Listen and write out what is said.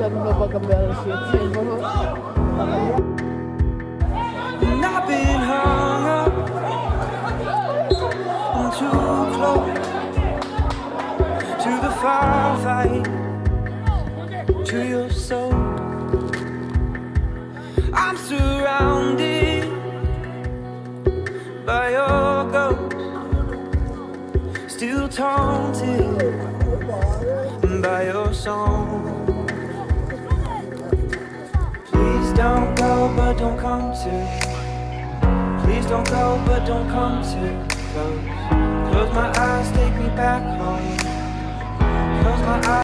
no va a cambiar el 7, ¿no? And I've been hung up and too close to the firefight, to your soul. I'm surrounded by your ghost, still taunted by your song. Please don't go, but don't come too. Please don't go, but don't come too close. Close my eyes, take me back home. Close my eyes.